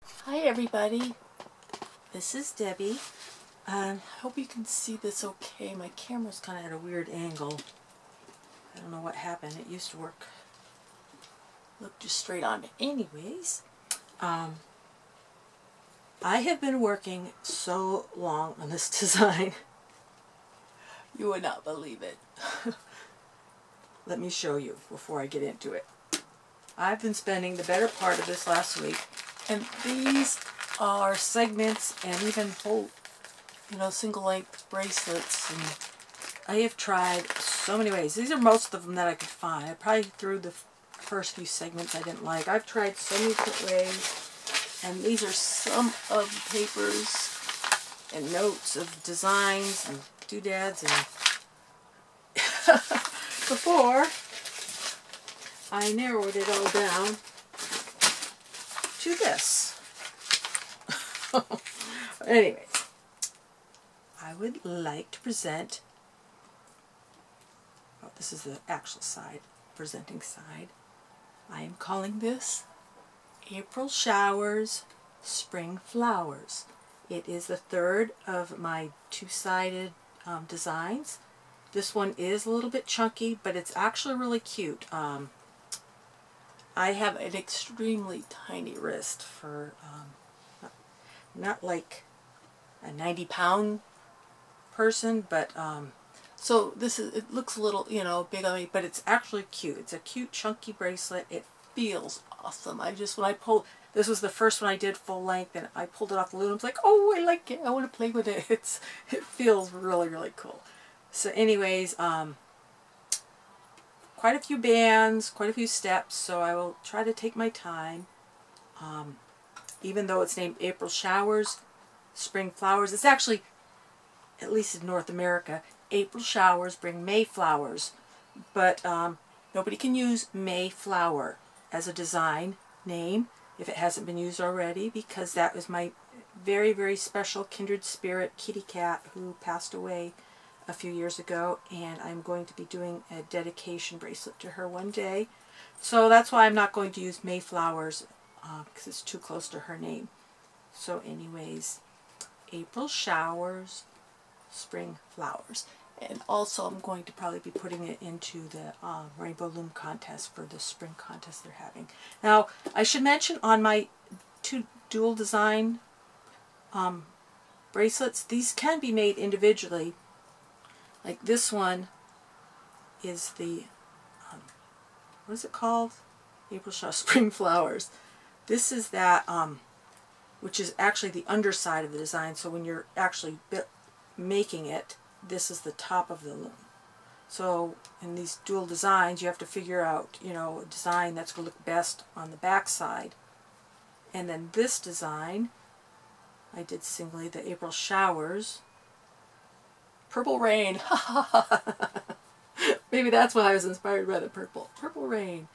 Hi everybody, this is Debbie. I hope you can see this okay. My camera's kind of at a weird angle. I don't know what happened. It used to work. Look just straight on. Anyways, I have been working so long on this design. You would not believe it. Let me show you before I get into it. I've been spending the better part of this last week, and these are segments and even whole, single length bracelets, and I have tried so many ways. These are most of them that I could find. I probably threw the first few segments I didn't like. I've tried so many different ways, and these are some of the papers and notes of designs and doodads, and before I narrowed it all down to this. Anyways, I would like to present, this is the actual side, presenting side. I am calling this April Showers, Spring Flowers. It is the third of my two-sided designs. This one is a little bit chunky, but it's actually really cute. I have an extremely tiny wrist for not like a 90-pound person, but so it looks a little, big on me, but it's actually cute. It's a cute chunky bracelet. It feels awesome. When I pulled, this was the first one I did full length, and I pulled it off the loom. I was like, oh, I like it. I want to play with it. It feels really, really cool. So anyways, quite a few bands, quite a few steps, so I will try to take my time. Even though it's named April Showers, Spring Flowers, it's actually, at least in North America, April showers bring May flowers. But nobody can use Mayflower as a design name if it hasn't been used already, because that was my very, very special kindred spirit kitty cat who passed away a few years ago, and I'm going to be doing a dedication bracelet to her one day. So that's why I'm not going to use Mayflowers, because it's too close to her name. So anyways, April Showers, Spring Flowers. And also I'm going to probably be putting it into the Rainbow Loom contest for the spring contest they're having. Now, I should mention on my two dual design bracelets, these can be made individually. Like this one is the, what is it called? April Showers, Spring Flowers. This is that, which is actually the underside of the design. So when you're actually making it, this is the top of the loom. So in these dual designs, you have to figure out, a design that's going to look best on the back side. And then this design, I did singly, the April Showers. Purple Rain. Maybe that's why I was inspired by the purple. Purple Rain.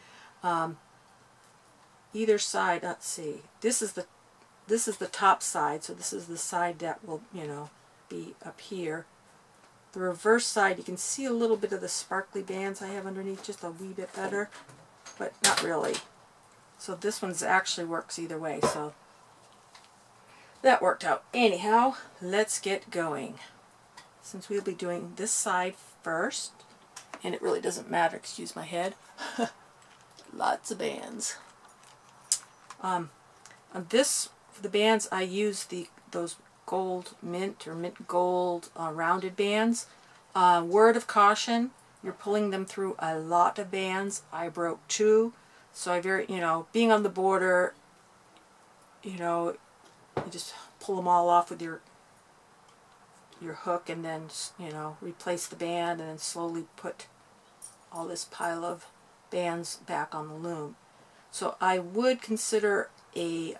Either side, let's see. This is the top side, so this is the side that will, be up here. The reverse side, you can see a little bit of the sparkly bands I have underneath, just a wee bit better, but not really. So this one's actually works either way, so that worked out. Anyhow, let's get going. Since we'll be doing this side first, and it really doesn't matter, excuse my head. Lots of bands. On this, for the bands, I use those gold mint or mint gold rounded bands. Word of caution, you're pulling them through a lot of bands. I broke 2, so I being on the border, you just pull them all off with your hook, and then replace the band, and then slowly put all this pile of bands back on the loom. So I would consider a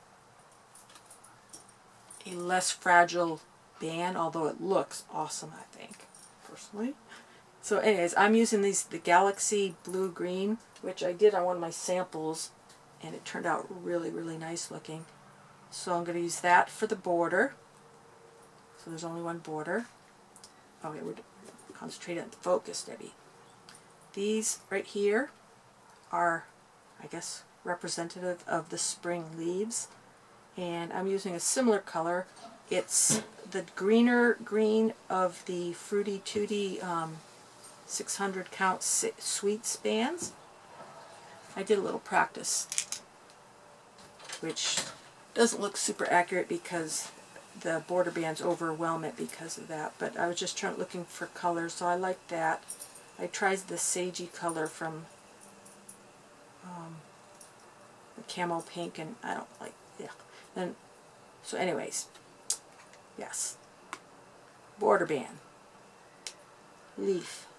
less fragile band, although it looks awesome, I think, personally. So anyways, I'm using the Galaxy Blue Green, which I did on one of my samples, and it turned out really, really nice looking. So I'm going to use that for the border. So there's only one border. Okay, we're concentrating on the focus, Debbie. These right here are, I guess, representative of the spring leaves. and I'm using a similar color. It's the greener green of the Fruity Tooty 600 count sweets bands. I did a little practice, which doesn't look super accurate because the border bands overwhelm it because of that, but I was just looking for colors, so I like that. I tried the sagey color from the camel pink, and I don't like, yeah. Then, so anyways, yes, border band, leaf,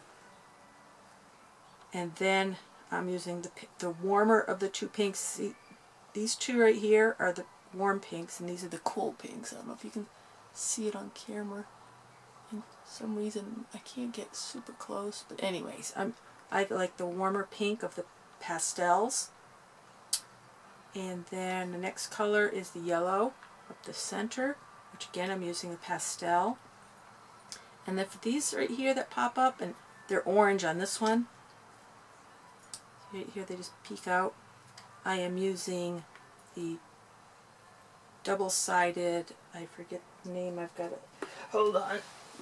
and then I'm using the warmer of the two pinks. See, these two right here are the warm pinks, and these are the cool pinks. I don't know if you can see it on camera. For some reason I can't get super close, but anyways, I like the warmer pink of the pastels. And then the next color is the yellow up the center, which again I'm using the pastel. And then for these right here that pop up, and they're orange on this one, right here they just peek out, I am using the double-sided, I forget the name, I've got it, hold on,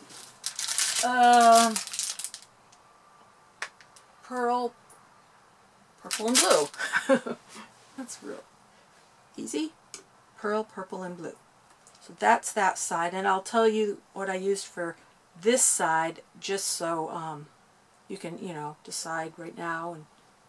purple and blue. That's real easy. Pearl, purple, and blue. So that's that side, and I'll tell you what I used for this side just so you can, you know, decide right now. And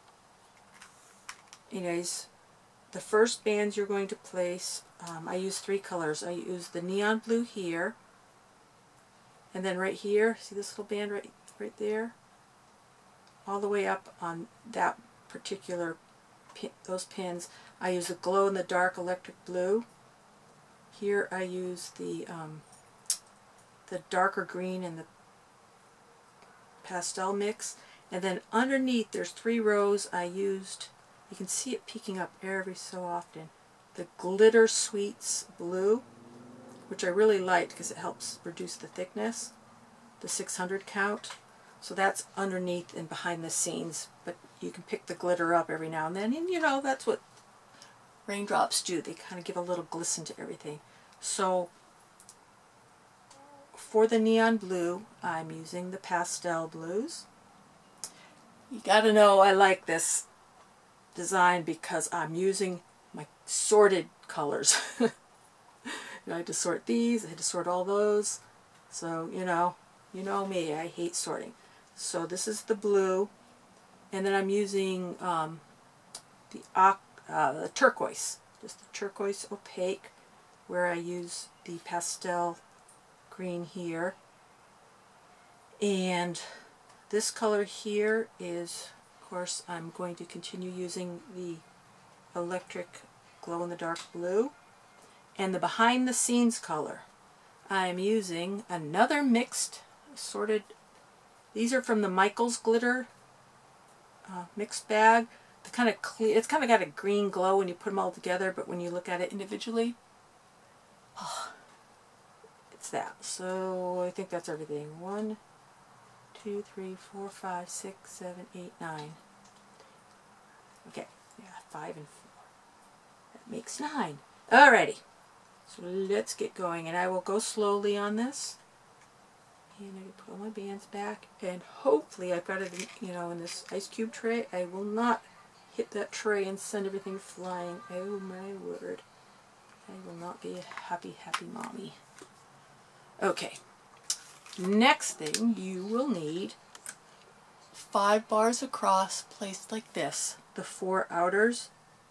anyways, the first bands you're going to place, I use 3 colors. I use the neon blue here, and then right here, see this little band right there? All the way up on that particular those pins, I use the glow-in-the-dark electric blue. Here I use the darker green and the pastel mix. And then underneath there's 3 rows I used, you can see it peeking up every so often, the Glitter Sweets blue, which I really liked because it helps reduce the thickness, the 600 count. So that's underneath and behind the scenes, but you can pick the glitter up every now and then, and you know, that's what raindrops do. They kind of give a little glisten to everything. So for the neon blue, I'm using the pastel blues. You gotta know I like this design because I'm using my sorted colors. I had to sort these, I had to sort all those. So, you know me, I hate sorting. So this is the blue, and then I'm using the turquoise, just the turquoise opaque, where I use the pastel green here. And this color here is, of course, I'm going to continue using the electric glow-in-the-dark blue. And the behind the scenes color, I'm using another mixed sorted. These are from the Michaels Glitter mixed bag. The kind of clear, it's kind of got a green glow when you put them all together, but when you look at it individually, oh, it's that. So I think that's everything. 1, 2, 3, 4, 5, 6, 7, 8, 9. Okay, yeah, 5 and 4. That makes 9. Alrighty. So let's get going, and I will go slowly on this. And I can put all my bands back, and hopefully I've got it, you know, in this ice cube tray. I will not hit that tray and send everything flying. Oh my word. I will not be a happy, happy mommy. Okay. Next thing, you will need 5 bars across placed like this. The 4 outers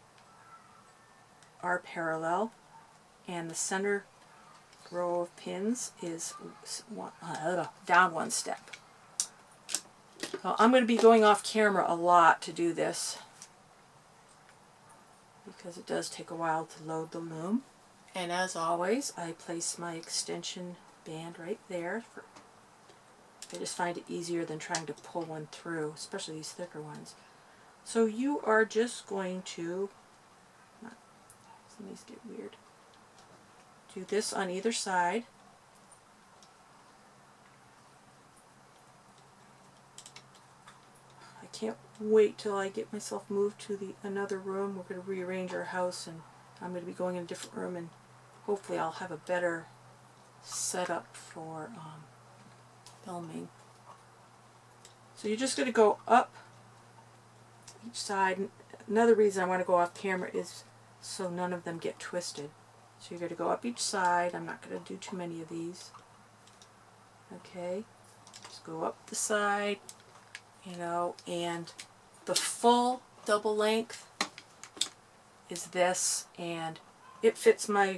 are parallel, and the center row of pins is down 1 step. Well, I'm going to be going off camera a lot to do this because it does take a while to load the loom. And as always, I place my extension band right there. I just find it easier than trying to pull one through, especially these thicker ones. So you are just going to, some of these get weird. Do this on either side. I can't wait till I get myself moved to another room. We're going to rearrange our house, and I'm going to be going in a different room, and hopefully I'll have a better setup for filming. So you're just going to go up each side. Another reason I want to go off camera is so none of them get twisted. So you're going to go up each side. I'm not going to do too many of these. Okay, just go up the side, you know, and the full double length is this, and it fits my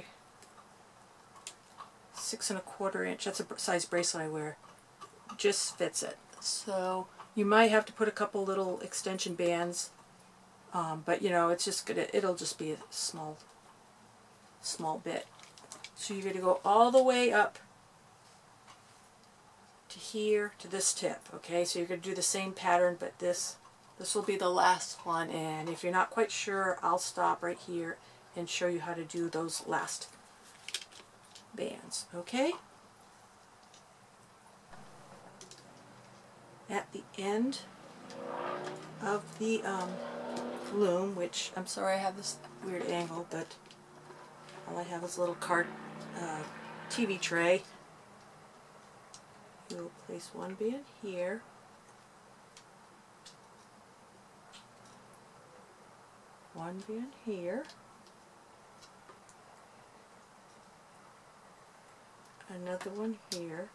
6 1/4 inch. That's a size bracelet I wear. Just fits it. So you might have to put a couple little extension bands, but you know, it's just gonna, it'll just be a small bit. So you're gonna go all the way up to here, to this tip. Okay, so you're gonna do the same pattern, but this will be the last one, and if you're not quite sure, I'll stop right here and show you how to do those last bands. Okay? At the end of the loom, which, I'm sorry I have this weird angle, but all I have is a little TV tray. You'll place one band here, one band here, another one here,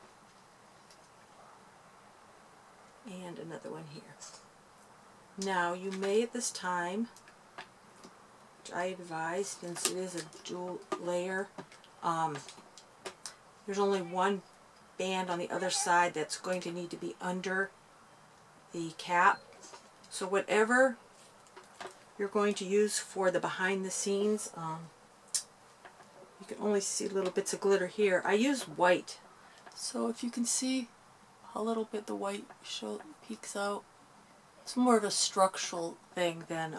and another one here. Now you may at this time, which I advise since it is a dual layer, there's only one band on the other side that's going to need to be under the cap. So whatever you're going to use for the behind the scenes, you can only see little bits of glitter here. I use white, so if you can see a little bit the white peeks out, it's more of a structural thing than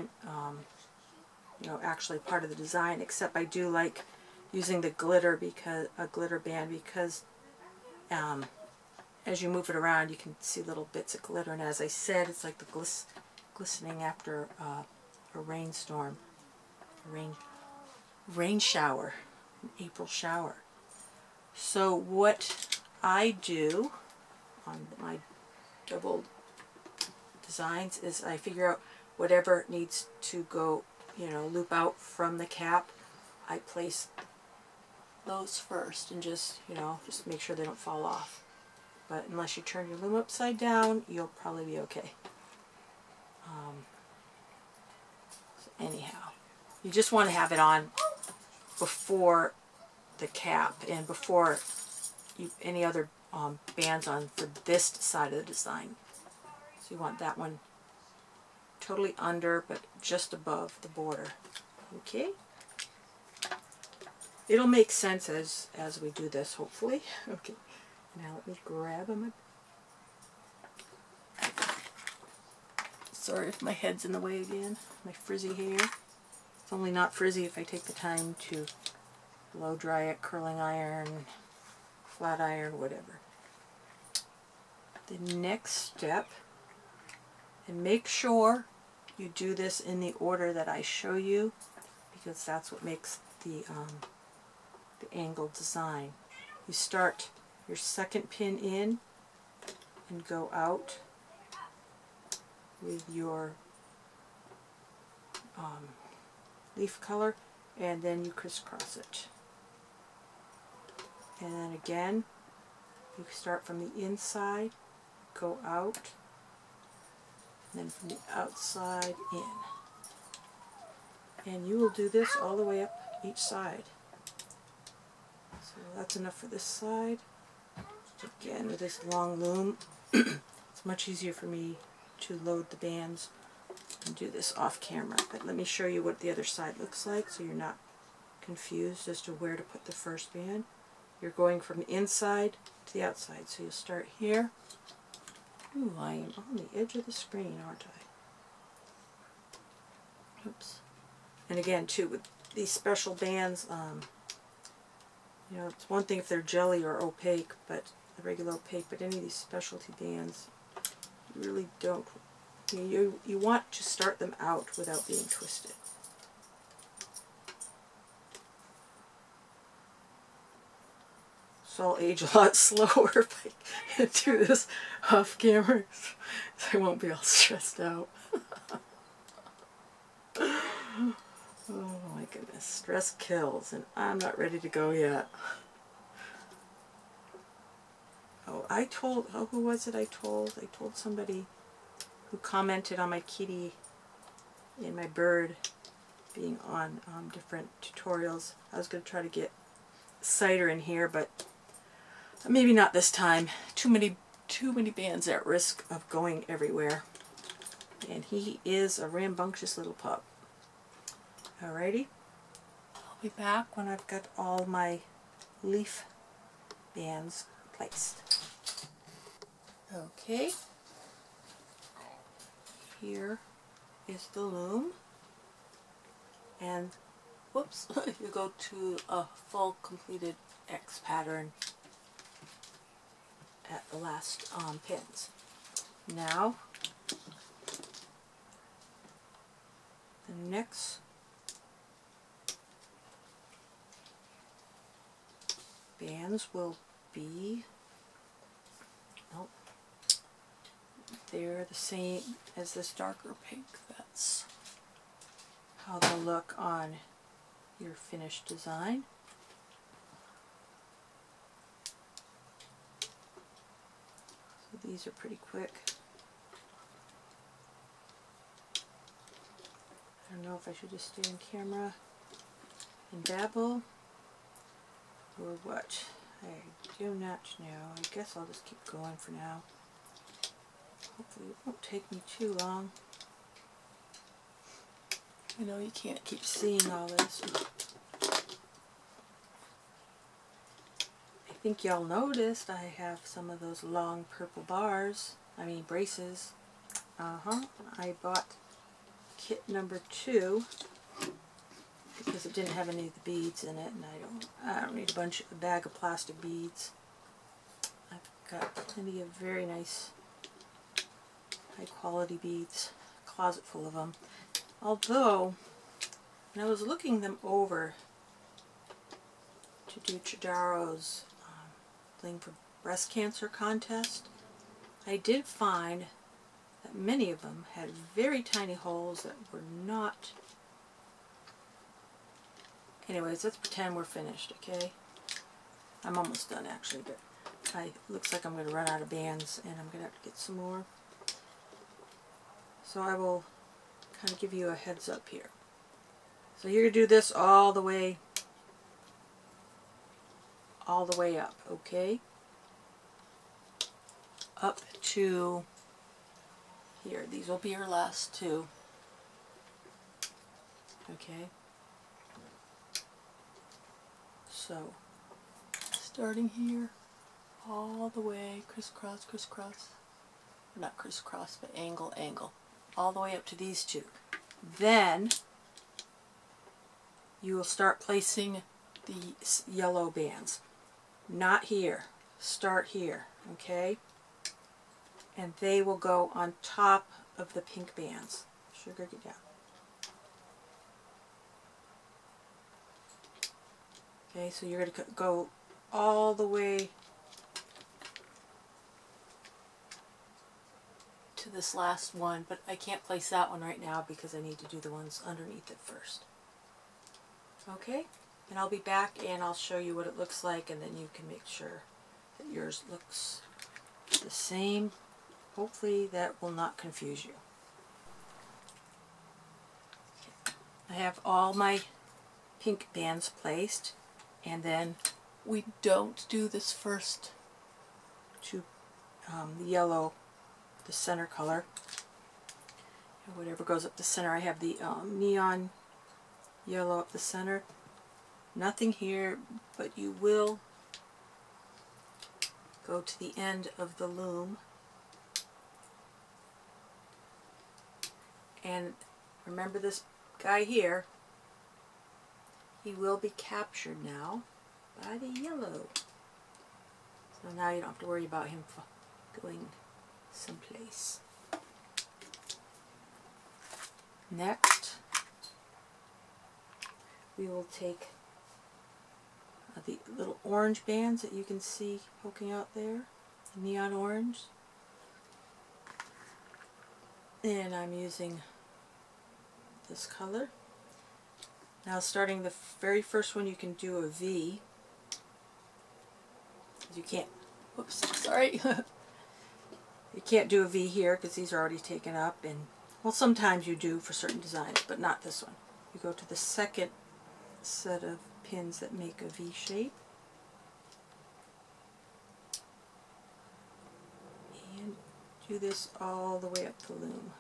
you know, actually part of the design, except I do like using the glitter, because a glitter band, because as you move it around you can see little bits of glitter, and as I said, it's like the glistening after a rainstorm, rain shower, an April shower. So what I do on my double designs is I figure out whatever needs to go, you know, loop out from the cap. I place those first and just, you know, just make sure they don't fall off. But unless you turn your loom upside down, you'll probably be okay. So anyhow, you just want to have it on before the cap and before any other bands on for this side of the design. So you want that one totally under, but just above the border. Okay? It'll make sense as we do this, hopefully. Okay. Now let me grab them. Sorry if my head's in the way again. My frizzy hair. It's only not frizzy if I take the time to blow dry it, curling iron, flat iron, whatever. The next step, and make sure you do this in the order that I show you, because that's what makes the angled design. You start your second pin in and go out with your leaf color, and then you crisscross it. And then again, you start from the inside, go out, and then from the outside in. And you will do this all the way up each side. So that's enough for this side. Again, with this long loom, it's much easier for me to load the bands and do this off camera. But let me show you what the other side looks like so you're not confused as to where to put the first band. You're going from the inside to the outside. So you'll start here. Ooh, I am on the edge of the screen, aren't I? Oops. And again, too, with these special bands, you know, it's one thing if they're jelly or opaque, but the regular opaque, but any of these specialty bands, you really don't, you want to start them out without being twisted. So I'll age a lot slower if I do this off camera. So I won't be all stressed out. Oh my goodness, stress kills, and I'm not ready to go yet. Oh, who was it I told? I told somebody who commented on my kitty and my bird being on different tutorials. I was going to try to get cider in here, but maybe not this time. Too many bands at risk of going everywhere. And he is a rambunctious little pup. Alrighty. I'll be back when I've got all my leaf bands placed. Okay. Here is the loom. And whoops, you go to a full completed X pattern at the last pins. Now, the next bands will be, nope, they're the same as this darker pink. That's how they'll look on your finished design. So these are pretty quick. I don't know if I should just stay on camera and babble or what. I do not know. I guess I'll just keep going for now. Hopefully it won't take me too long. I know you can't keep seeing all this. I think y'all noticed I have some of those long purple bars. I mean braces. I bought kit number 2 because it didn't have any of the beads in it, and I don't need a bag of plastic beads. I've got plenty of very nice high quality beads, a closet full of them. Although, when I was looking them over to do Chidaro's Bling for Breast Cancer contest, I did find that many of them had very tiny holes that were not... Anyways, let's pretend we're finished, okay? I'm almost done actually, but looks like I'm going to run out of bands and I'm going to have to get some more. So I will kind of give you a heads up here. So you're going to do this all the way up, okay? Up to here. These will be your last 2. Okay? So, starting here, all the way, crisscross, crisscross. Not crisscross, but angle, angle. All the way up to these 2. Then, you will start placing the yellow bands. Not here. Start here, okay? And they will go on top of the pink bands. Sugar, get down. Okay, so you're going to go all the way to this last one, but I can't place that one right now because I need to do the ones underneath it first. Okay, and I'll be back and I'll show you what it looks like, and then you can make sure that yours looks the same. Hopefully that will not confuse you. Okay. I have all my pink bands placed, and then we don't do this first to the yellow, the center color. And whatever goes up the center, I have the neon yellow up the center. Nothing here, but you will go to the end of the loom. And remember this guy here, he will be captured now by the yellow. So now you don't have to worry about him going someplace. Next, we will take the little orange bands that you can see poking out there, the neon orange. And I'm using this color. Now starting the very first one, you can do a V. You can't, whoops, sorry. You can't do a V here because these are already taken up, and well, sometimes you do for certain designs, but not this one. You go to the second set of pins that make a V shape, and do this all the way up the loom.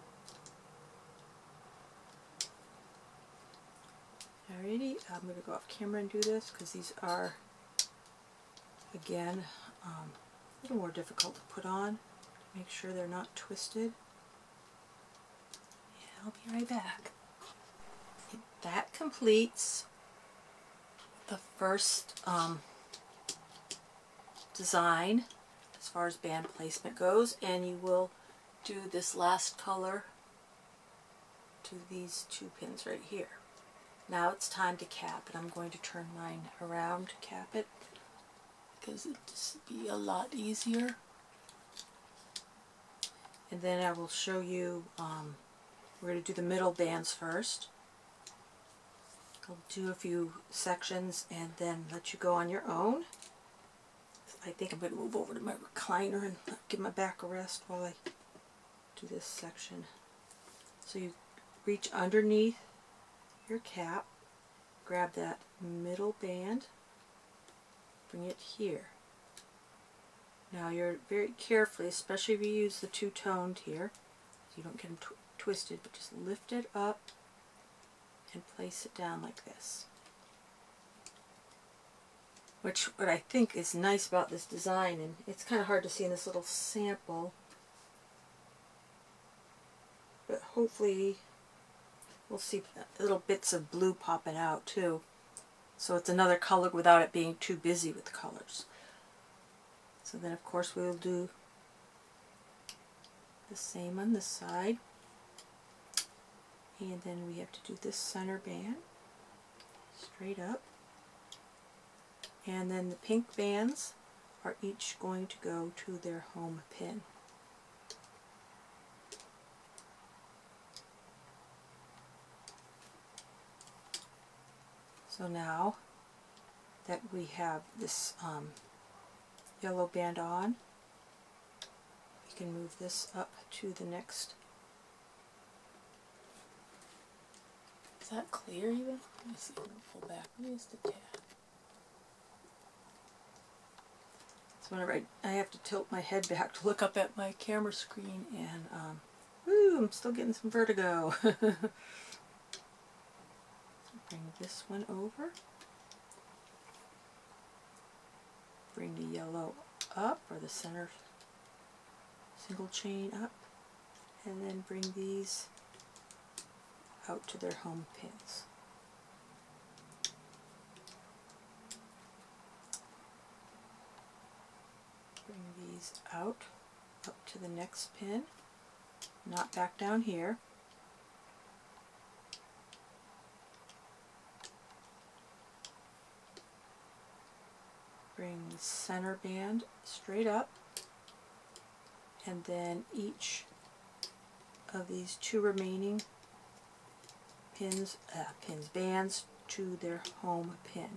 Alrighty, I'm going to go off camera and do this because these are, again, a little more difficult to put on. Make sure they're not twisted. Yeah, I'll be right back. That completes the first design as far as band placement goes, and you will do this last color to these two pins right here. Now it's time to cap, and I'm going to turn mine around to cap it because it'll just be a lot easier. And then I will show you, we're going to do the middle bands first. I'll do a few sections and then let you go on your own. I think I'm going to move over to my recliner and give my back a rest while I do this section. So you reach underneath your cap, grab that middle band, bring it here. Now you're very carefully, especially if you use the two-toned here, so you don't get them twisted, but just lift it up and place it down like this. What I think is nice about this design, and it's kind of hard to see in this little sample, but hopefully we'll see little bits of blue popping out too. So it's another color without it being too busy with colors. So then of course we'll do the same on this side. And then we have to do this center band straight up. And then the pink bands are each going to go to their home pin. So now that we have this yellow band on, we can move this up to the next. Is that clear even? Let me see if I can pull back. Let me just a tad. So whenever I have to tilt my head back to look up at my camera screen, and woo, I'm still getting some vertigo. Bring this one over. Bring the yellow up, or the center single chain up, and then bring these out to their home pins. Bring these out, up to the next pin, not back down here. Bring the center band straight up, and then each of these two remaining bands to their home pin.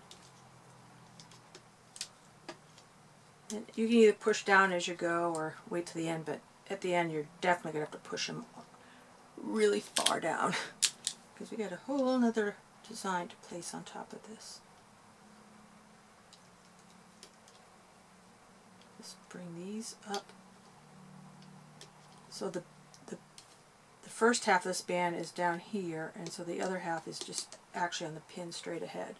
And you can either push down as you go or wait to the end, but at the end you're definitely going to have to push them really far down because we got a whole other design to place on top of this. Just bring these up. So the first half of this band is down here, and so the other half is just actually on the pin straight ahead.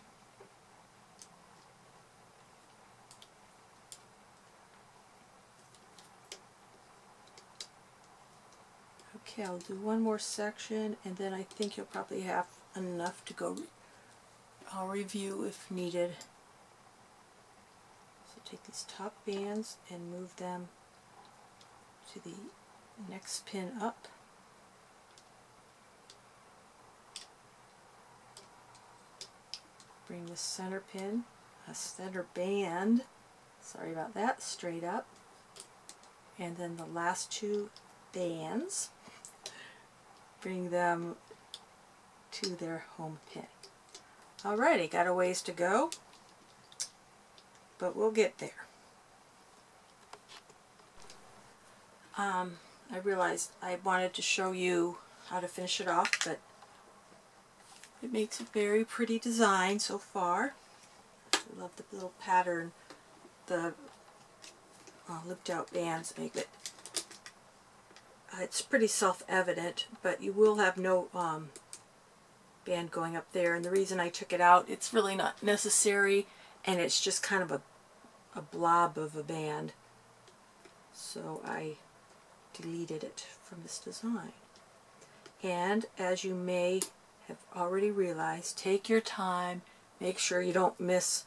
Okay, I'll do one more section, and then I think you'll probably have enough to go. I'll review if needed. So take these top bands and move them to the next pin up. bring the center pin, a center band, sorry about that, straight up, and then the last two bands, bring them to their home pin. Alrighty, got a ways to go, but we'll get there. I realized I wanted to show you how to finish it off, but it makes a very pretty design so far. I love the little pattern. The looped out bands make it. It's pretty self-evident, but you will have no band going up there. And the reason I took it out, it's really not necessary, and it's just kind of a blob of a band. So I deleted it from this design. And as you may have already realized, take your time, make sure you don't miss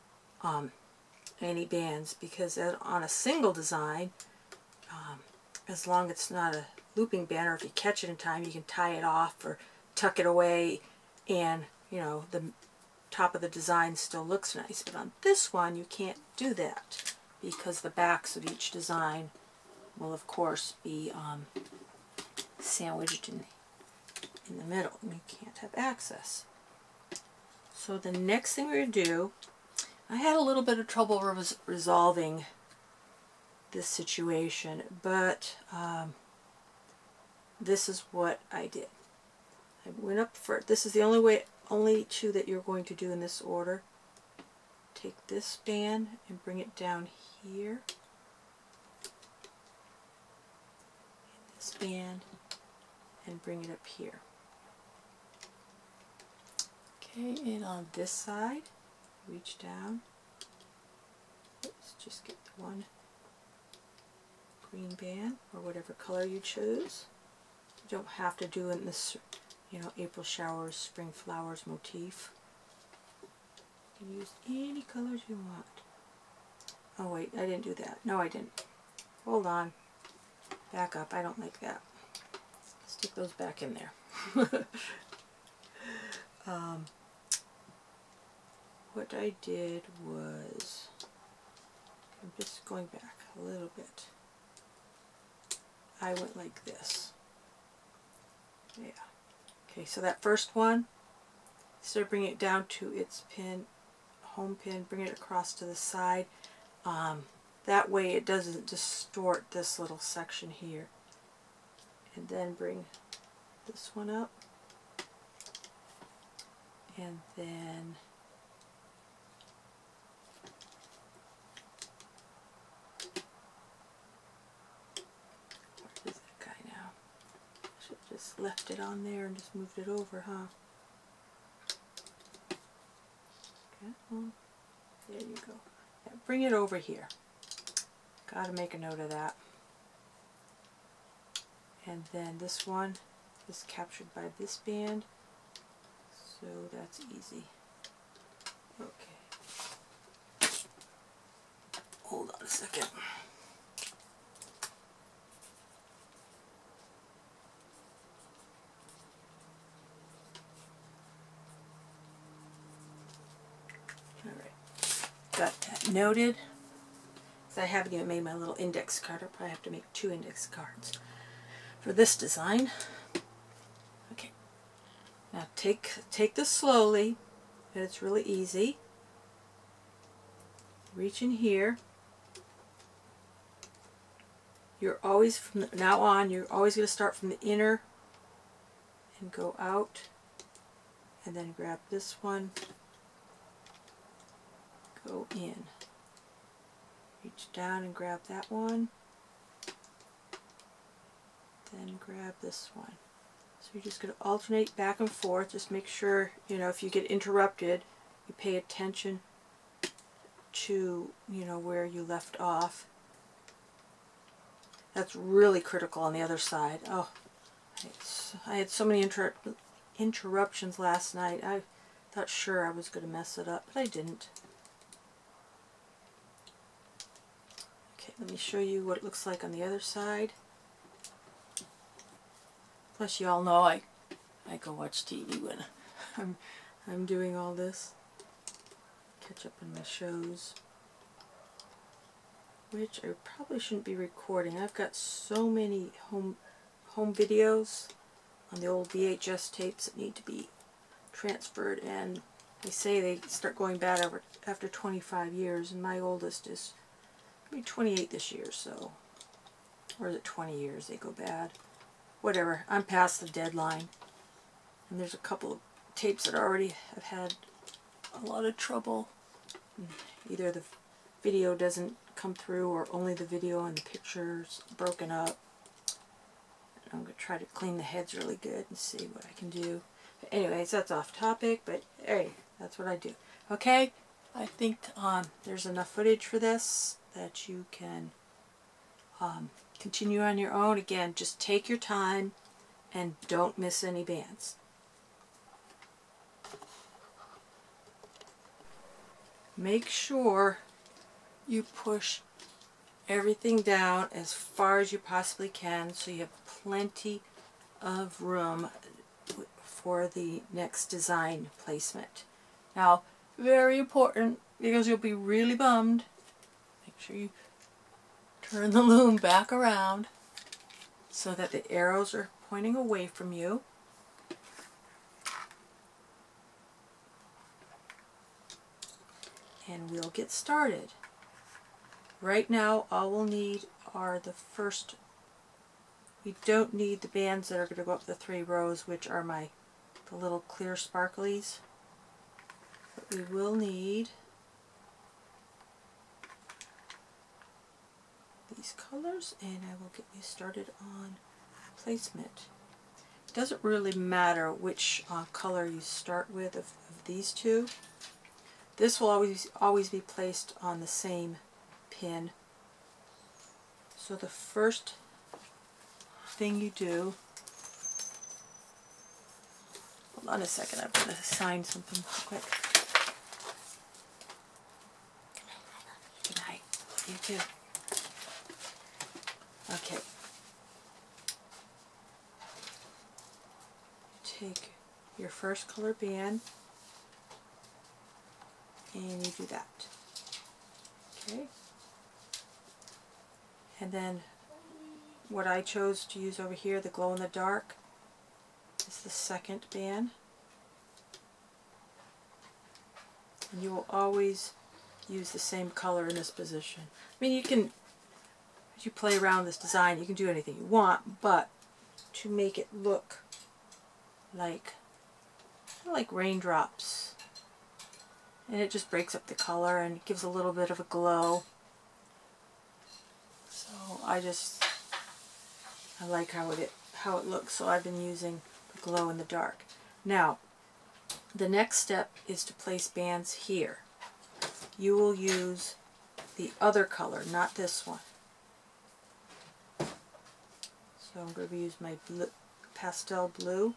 any bands, because on a single design, as long as it's not a looping band, or if you catch it in time, you can tie it off or tuck it away, and the top of the design still looks nice. But on this one you can't do that, because the backs of each design will of course be sandwiched in the middle, and you can't have access. So the next thing we're going to do, I had a little bit of trouble resolving this situation, but this is what I did. I went up for, this is the only two that you're going to do in this order. Take this band and bring it down here. This band and bring it up here. Okay, and on this side, reach down. Let's just get the one green band, or whatever color you choose. You don't have to do it in this, April showers, spring flowers motif. You can use any colors you want. Oh wait, I didn't do that. No, I didn't. Hold on. Back up. I don't like that. Stick those back in there. What I did was, I'm just going back a little bit. I went like this. Yeah. Okay, so that first one, instead of bringing it down to its pin, home pin, bring it across to the side. That way it doesn't distort this little section here. And then bring this one up. And then where is that guy now? Should have just left it on there and just moved it over, huh? Okay, well, there you go. Yeah, bring it over here. Gotta make a note of that. And then this one is captured by this band, so that's easy. Okay. Hold on a second. Alright. Got that noted. I haven't even made my little index card. I'll probably have to make 2 index cards for this design. Okay, now take this slowly, and it's really easy. Reach in here. You're always, from now on, you're always going to start from the inner and go out, and then grab this one, go in. Reach down and grab that one, then grab this one. So you're just going to alternate back and forth. Just make sure, if you get interrupted, you pay attention to, where you left off. That's really critical on the other side. Oh, I had so many interruptions last night. I thought sure I was going to mess it up, but I didn't. Okay, let me show you what it looks like on the other side. Plus, you all know I go watch TV when I'm doing all this. catch up on my shows, which I probably shouldn't be recording. I've got so many home videos on the old VHS tapes that need to be transferred, and they say they start going bad after 25 years, and my oldest is maybe 28 this year, so, or is it 20 years they go bad? Whatever, I'm past the deadline, and there's a couple of tapes that already have had a lot of trouble. Either the video doesn't come through, or only the video and the picture's broken up. I'm going to try to clean the heads really good and see what I can do. But anyways, that's off topic, but hey, that's what I do. Okay, I think there's enough footage for this that you can continue on your own. Again, just take your time and don't miss any bands. Make sure you push everything down as far as you possibly can so you have plenty of room for the next design placement. Now, very important, because you'll be really bummed, make sure you turn the loom back around so that the arrows are pointing away from you. And we'll get started. Right now, all we'll need are the first, we don't need the bands that are going to go up the 3 rows, which are the little clear sparklies. But we will need these colors, and I will get you started on placement. It doesn't really matter which color you start with of these two. This will always be placed on the same pin. So the first thing you do, hold on a second, I've got to sign something quick. Good night. You too. Okay. Take your first color band and you do that. Okay. And then what I chose to use over here, the glow in the dark, is the second band. And you will always use the same color in this position. I mean, you can, as you play around this design, you can do anything you want, but to make it look like raindrops, and it just breaks up the color and it gives a little bit of a glow. So I like how it looks, so I've been using the glow in the dark. Now, the next step is to place bands here. You will use the other color, not this one. So I'm going to use my pastel blue.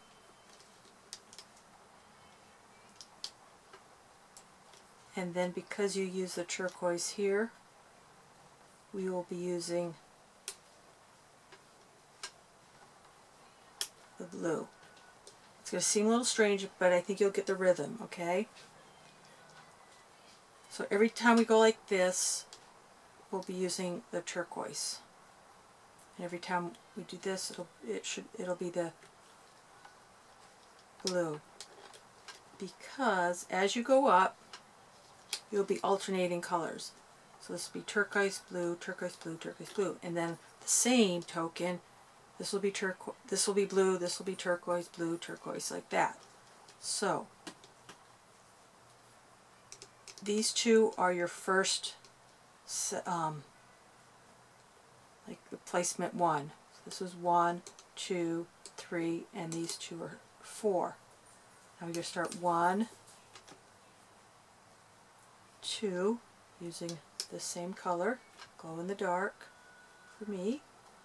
And then because you use the turquoise here, we will be using the blue. It's going to seem a little strange, but I think you'll get the rhythm, okay? So every time we go like this, we'll be using the turquoise. And every time we do this, it'll be the blue. Because as you go up, you'll be alternating colors. So this will be turquoise, blue, turquoise, blue, turquoise, blue. And then the same token, this will be turquoise, this will be blue, this will be turquoise, blue, turquoise, like that. So these two are your first, like the placement 1. So this is 1, 2, 3, and these two are 4. Now we're going to start 1, 2, using the same color, glow in the dark for me.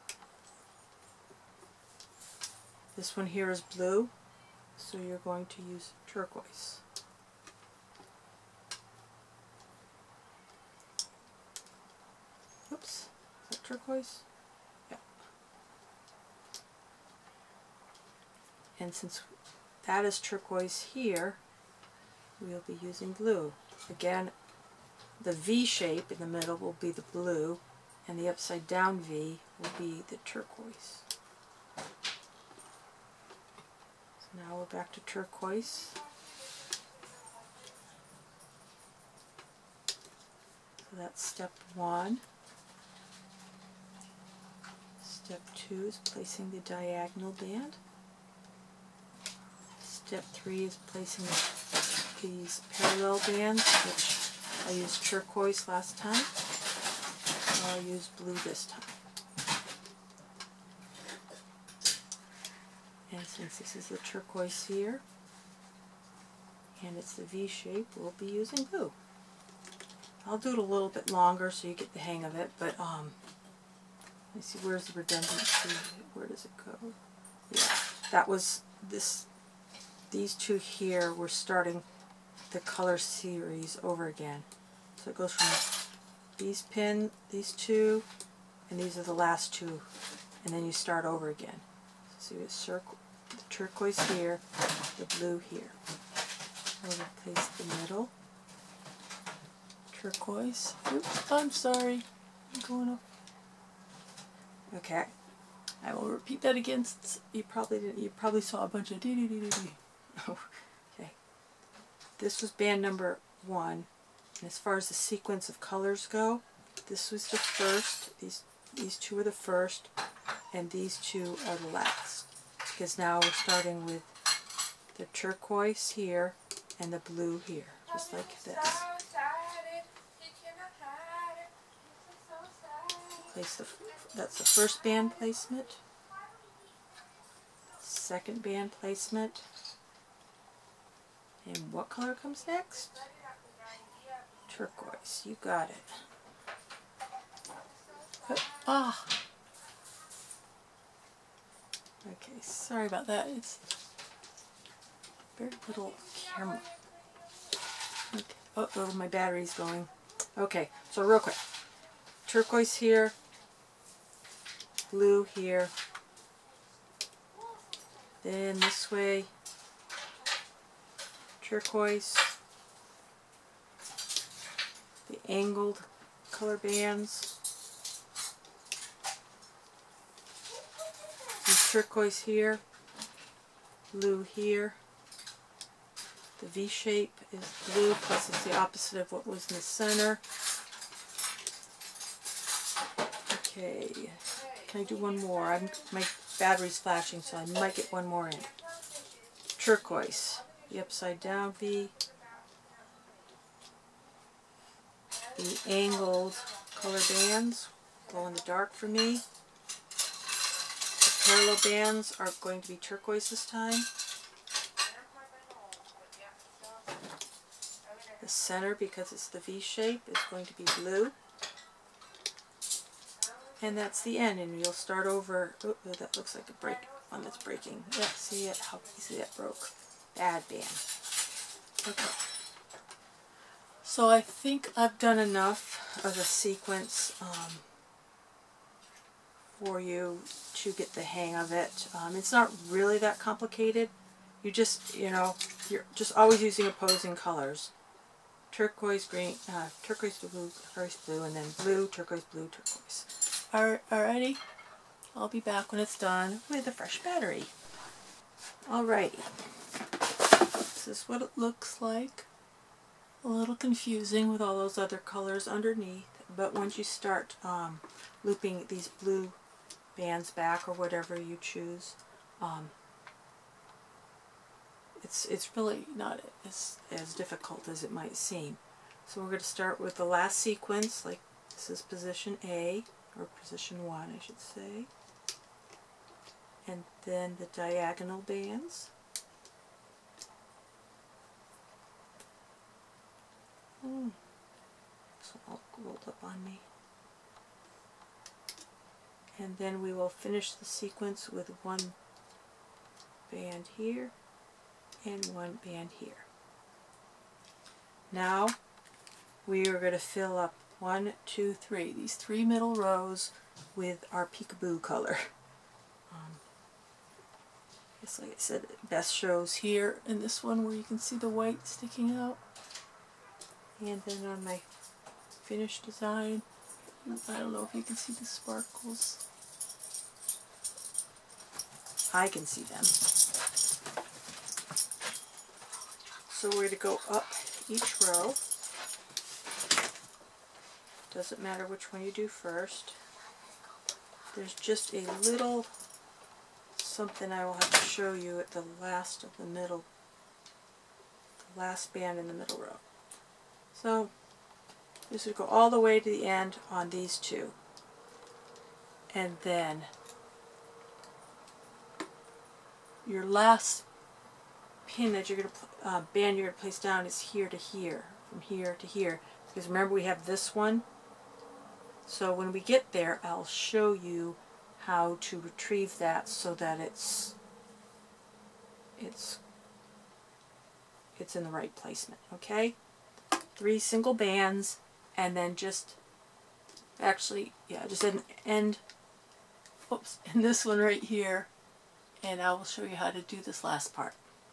This one here is blue, so you're going to use turquoise. Oops, is that turquoise? Yeah. And since that is turquoise here, we'll be using blue. Again, the V shape in the middle will be the blue, and the upside down V will be the turquoise. So now we're back to turquoise. So that's step 1. Step 2 is placing the diagonal band. Step 3 is placing these parallel bands, which I used turquoise last time, so I'll use blue this time. And since this is the turquoise here, and it's the V shape, we'll be using blue. I'll do it a little bit longer so you get the hang of it, but let me see, where's the redundancy? Where does it go? Yeah, that was this. These two here, we're starting the color series over again. So it goes from these two, and these are the last two, and then you start over again. So you circle the turquoise here, the blue here. We'll replace the middle. Turquoise. Oops, I'm sorry. I'm going up. Okay. I will repeat that again since you probably saw a bunch of dee-dee-dee-dee-dee. Okay. This was band number 1. And as far as the sequence of colors go, this was the first. These two are the first, and these two are the last. Because now we're starting with the turquoise here and the blue here, just like this. That's the first band placement. Second band placement. And what color comes next? Turquoise. You got it. Okay, sorry about that. It's very little camera. Okay. Uh-oh, my battery's going. Okay, so real quick. Turquoise here. Blue here. Then this way. Turquoise. The angled color bands. These turquoise here. Blue here. The V shape is blue, plus it's the opposite of what was in the center. Okay, can I do one more? My battery's flashing, so I might get one more in. Turquoise, the upside down V, the angled color bands, glow in the dark for me. The parallel bands are going to be turquoise this time. The center, because it's the V shape, is going to be blue. And that's the end, and you'll start over. Oh, that looks like a one that's breaking. Yeah, see it? How easy that broke. Bad band. Okay. So I think I've done enough of a sequence for you to get the hang of it. It's not really that complicated. You just, you're just always using opposing colors. Turquoise, green, turquoise, blue, and then blue, turquoise, blue, turquoise. Alrighty, I'll be back when it's done with a fresh battery. Alrighty, this is what it looks like. A little confusing with all those other colors underneath, but once you start looping these blue bands back or whatever you choose, it's really not as difficult as it might seem. So we're going to start with the last sequence, like this is position A, or position 1 I should say, and then the diagonal bands. It's all rolled up on me. And then we will finish the sequence with one band here and one band here. Now we are going to fill up 1, 2, 3, these 3 middle rows with our peekaboo color. It's like I said, it best shows here in this one where you can see the white sticking out. And then on my finished design. I don't know if you can see the sparkles. I can see them. So we're going to go up each row. Doesn't matter which one you do first. There's just a little something I will have to show you at the last of the middle, the last band in the middle row. So this would go all the way to the end on these two. And then your last pin that you're going to band you're going to place down is here to here, from here to here. Because remember we have this one. So when we get there, I'll show you how to retrieve that so that it's in the right placement. Okay? 3 single bands, and then just actually, yeah, just an end. Oops, and this one right here, and I will show you how to do this last part.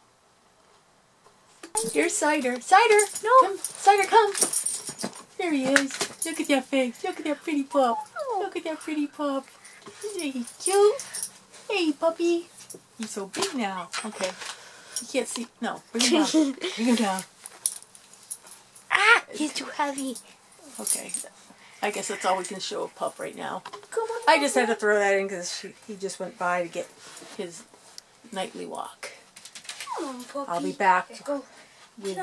Here's Cider. Cider! No! Come, Cider, come! There he is. Look at that face. Look at that pretty pup. Look at that pretty pup. Isn't he cute? Hey, puppy. He's so big now. Okay. You can't see. No, bring him down. Bring him down. Ah! He's too heavy. Okay. I guess that's all we can show a pup right now. I just had to throw that in because he just went by to get his nightly walk. I'll be back with,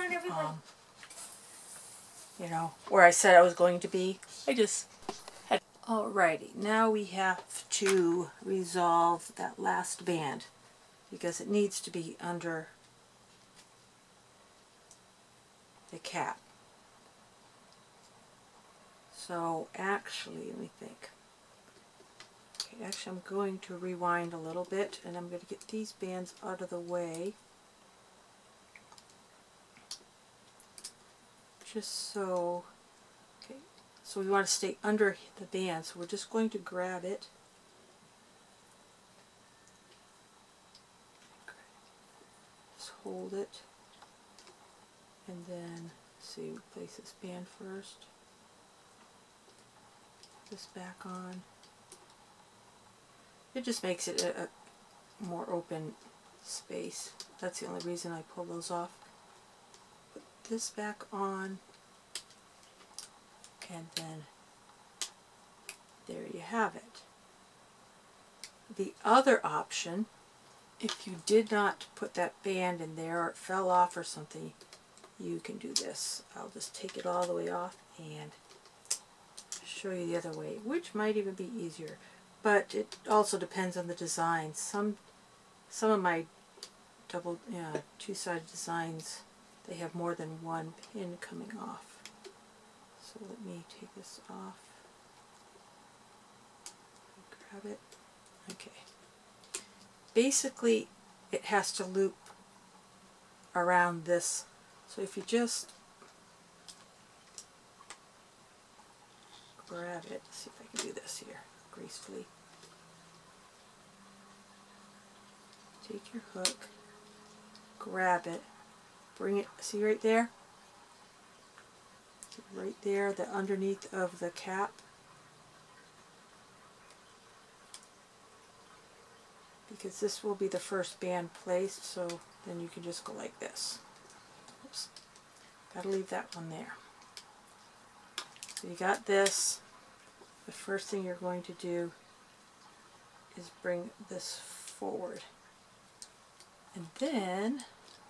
you know, where I said I was going to be. I just had... Alrighty, now we have to resolve that last band because it needs to be under the cap. So actually, let me think. Okay, actually I'm going to rewind a little bit and I'm going to get these bands out of the way. Just so, okay, so we want to stay under the band, so we're just going to grab it. Just hold it, and then, see, we place this band first. This back on. It just makes it a more open space. That's the only reason I pull those off. Put this back on, and then there you have it. The other option, if you did not put that band in there or it fell off or something, you can do this. I'll just take it all the way off and show you the other way, which might even be easier, but it also depends on the design. Some of my two-sided designs, they have more than one pin coming off. So let me take this off. Grab it. Okay. Basically, it has to loop around this. So if you just grab it, see if I can do this here gracefully. Take your hook, grab it, bring it, see right there? Right there, the underneath of the cap. Because this will be the first band placed, so then you can just go like this. Oops. Gotta leave that one there. So you got this. The first thing you're going to do is bring this forward. And then,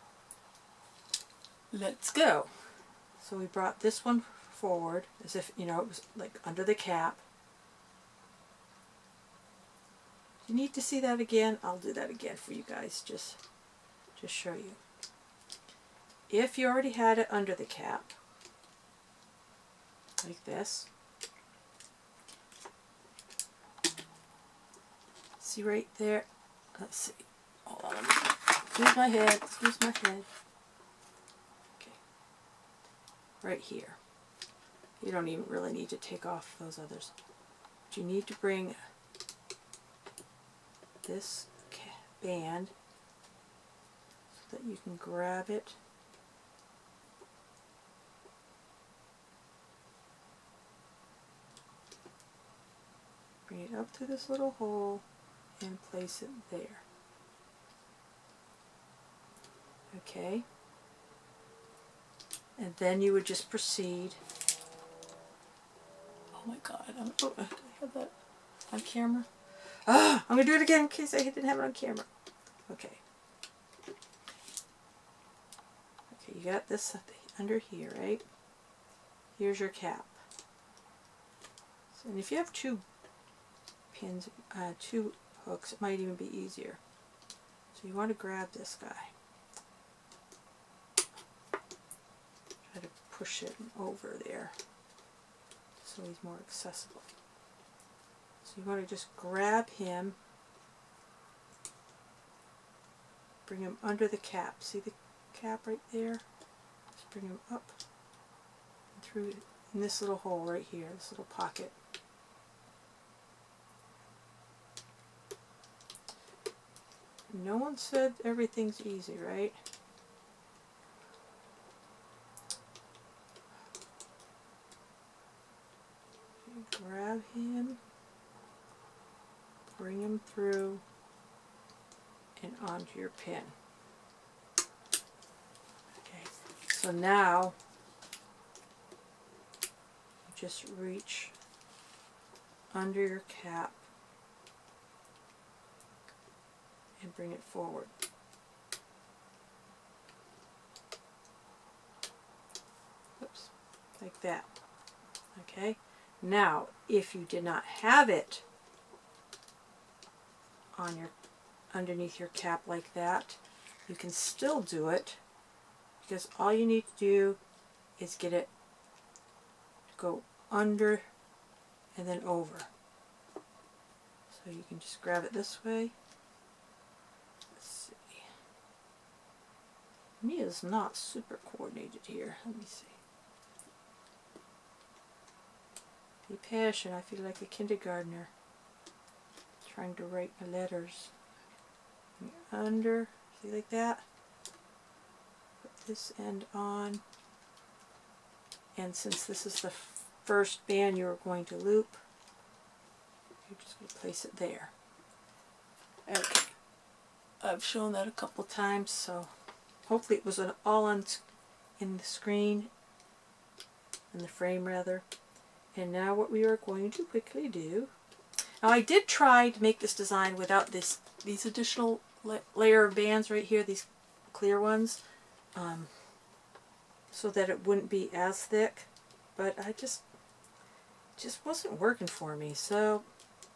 let's go. So we brought this one forward as if, you know, it was like under the cap. You need to see that again? I'll do that again for you guys, just show you. If you already had it under the cap, like this, see right there? Let's see. Hold on. Excuse my head. Excuse my head. Okay. Right here. You don't even really need to take off those others. But you need to bring this band so that you can grab it right up to this little hole and place it there. Okay. And then you would just proceed. Oh my God, oh, I have that on camera. Ah, I'm going to do it again in case I didn't have it on camera. Okay. Okay, you got this under here, right? Here's your cap. So, and if you have two pins, two hooks, it might even be easier. So you want to grab this guy. Try to push it over there so he's more accessible. So you want to just grab him, bring him under the cap. See the cap right there? Just bring him up and through in this little hole right here, this little pocket. No one said everything's easy, right? Grab him, bring him through and onto your pin. Okay, so now you just reach under your cap and bring it forward. Oops, like that. Okay. Now, if you did not have it on your underneath your cap like that, you can still do it, because all you need to do is get it to go under and then over. So you can just grab it this way. Let's see. Mia's not super coordinated here. Let me see. Be patient. I feel like a kindergartner trying to write my letters. Under, see, like that. Put this end on, and since this is the first band you're going to loop, you're just going to place it there. Okay, I've shown that a couple times, so hopefully it was all on in the screen, in the frame rather. And now what we are going to quickly do. Now I did try to make this design without these additional layer of bands right here, these clear ones, so that it wouldn't be as thick, but I just wasn't working for me. So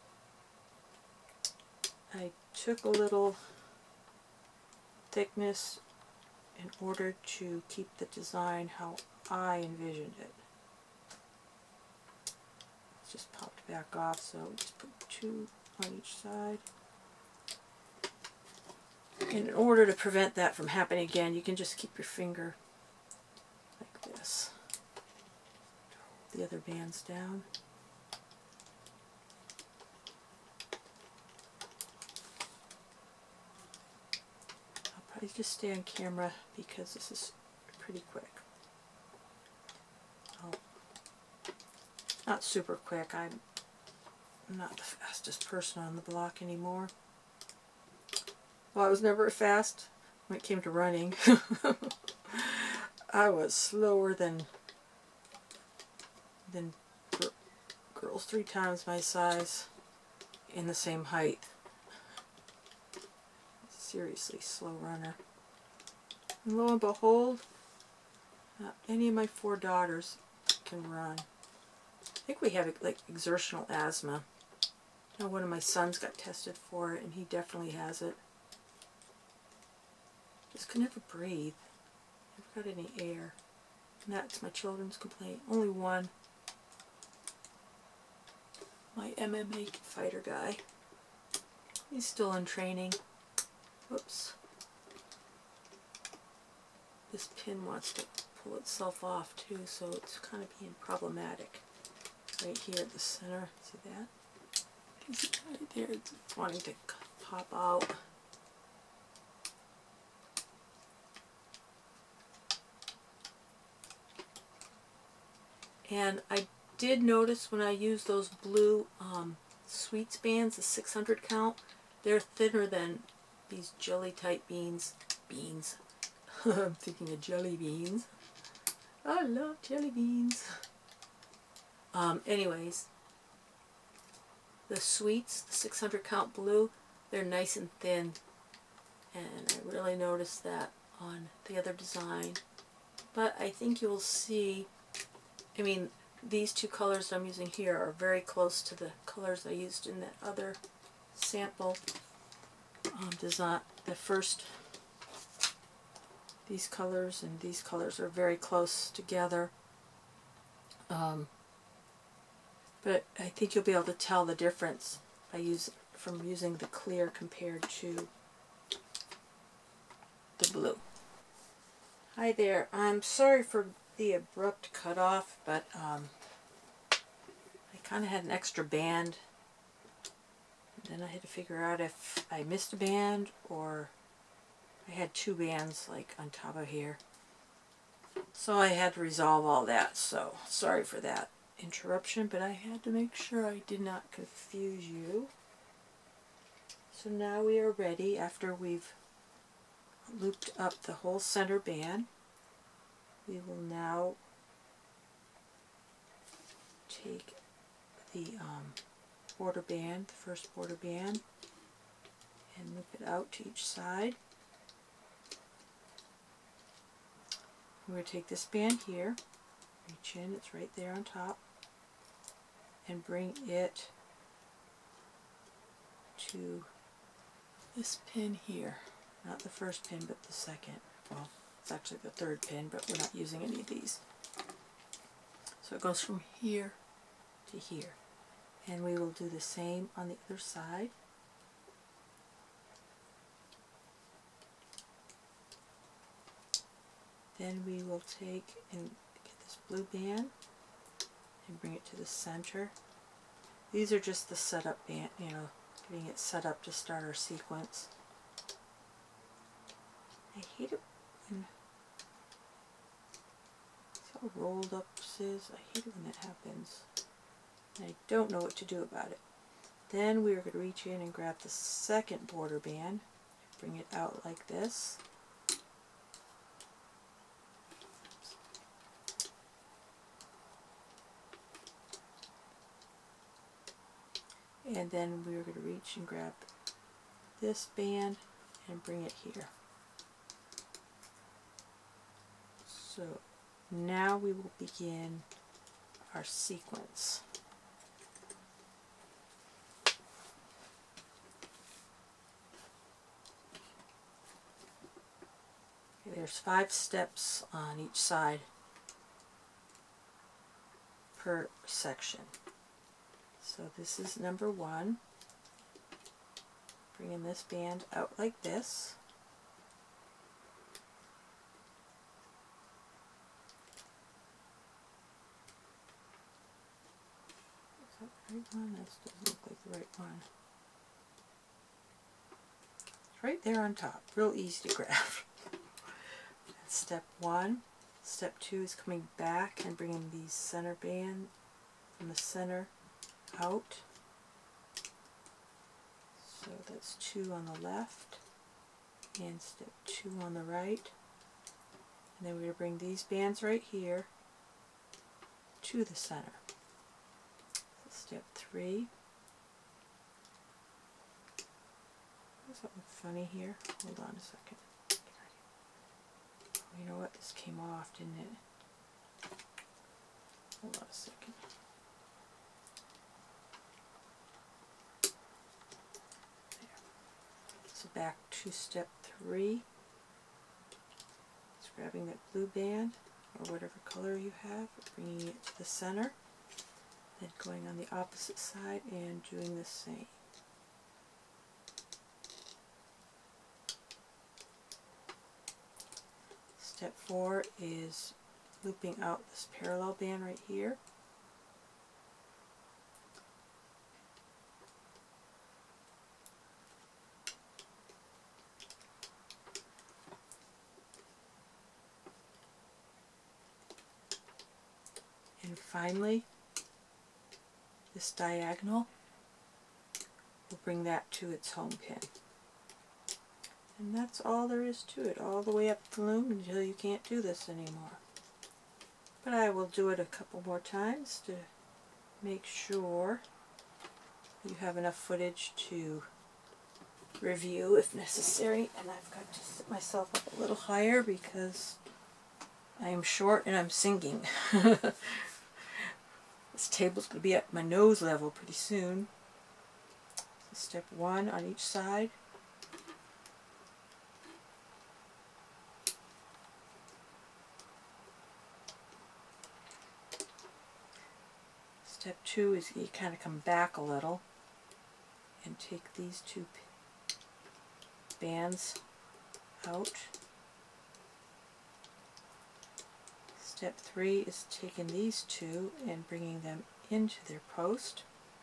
I took a little thickness in order to keep the design how I envisioned it. It's just popped back off, so just put 2 on each side. And in order to prevent that from happening again, you can just keep your finger like this. The other bands down. I'll probably just stay on camera because this is pretty quick. Not super quick. I'm not the fastest person on the block anymore. Well, I was never fast when it came to running. I was slower than girls 3 times my size in the same height. Seriously slow runner. And lo and behold, not any of my 4 daughters can run. I think we have like exertional asthma. Now one of my sons got tested for it, and he definitely has it. Just can never breathe. Never got any air. And that's my children's complaint. Only one. My MMA fighter guy. He's still in training. Whoops. This pin wants to pull itself off too, so it's kind of being problematic. Right here at the center. See that? You see right there, it's wanting to pop out. And I did notice when I used those blue sweets bands, the 600 count. They're thinner than these jelly type beans. I'm thinking of jelly beans. I love jelly beans. Anyways, the sweets, the 600 count blue, they're nice and thin. And I really noticed that on the other design. But I think you'll see, I mean, these two colors I'm using here are very close to the colors I used in that other sample design. The first, these colors and these colors are very close together. But I think you'll be able to tell the difference from using the clear compared to the blue. Hi there. I'm sorry for the abrupt cutoff, but I kind of had an extra band. And then I had to figure out if I missed a band or I had two bands like on top of here. So I had to resolve all that. So sorry for that interruption, but I had to make sure I did not confuse you. So now we are ready after we've looped up the whole center band. We will now take the border band, the first border band, and loop it out to each side. We're going to take this band here, reach in, it's right there on top, and bring it to this pin here. Not the first pin, but the second. Well, it's actually the third pin, but we're not using any of these. So it goes from here to here. And we will do the same on the other side. Then we will take and get this blue band and bring it to the center. These are just the setup band, you know, getting it set up to start our sequence. I hate it when see how rolled up this is. I hate it when that happens. And I don't know what to do about it. Then we are going to reach in and grab the second border band, bring it out like this. And then we are going to reach and grab this band and bring it here. So now we will begin our sequence. Okay, there's 5 steps on each side per section. So this is number 1. Bringing this band out like this. Is that the right one? That doesn't look like the right one. It's right there on top. Real easy to grab. That's step 1. Step 2 is coming back and bringing the center band from the center out. So that's 2 on the left and step 2 on the right. And then we're going to bring these bands right here to the center. So step 3. There's something funny here. Hold on a second. Oh, you know what? This came off, didn't it? Hold on a second. So back to step 3. It's grabbing that blue band, or whatever color you have, bringing it to the center, then going on the opposite side and doing the same. Step 4 is looping out this parallel band right here. And finally, this diagonal will bring that to its home pin. And that's all there is to it, all the way up the loom until you can't do this anymore. But I will do it a couple more times to make sure you have enough footage to review if necessary. And I've got to sit myself up a little higher because I am short and I'm singing. This table's going to be at my nose level pretty soon. So step 1 on each side. Step 2 is you kind of come back a little and take these 2 bands out. Step 3 is taking these 2 and bringing them into their post.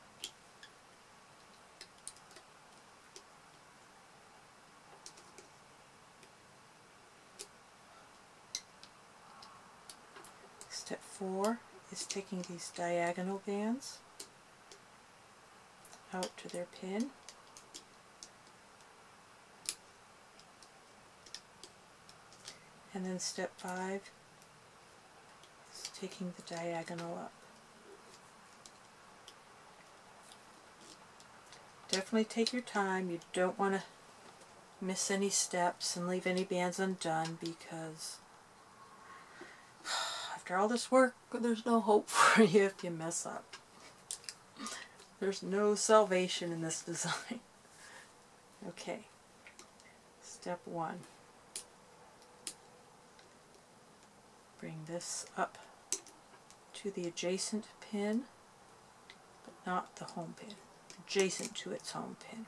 Step 4 is taking these diagonal bands out to their pin. And then step 5 is taking the diagonal up. Definitely take your time. You don't want to miss any steps and leave any bands undone, because after all this work, there's no hope for you if you mess up. There's no salvation in this design. Okay, step 1. Bring this up to the adjacent pin, but not the home pin, adjacent to its home pin.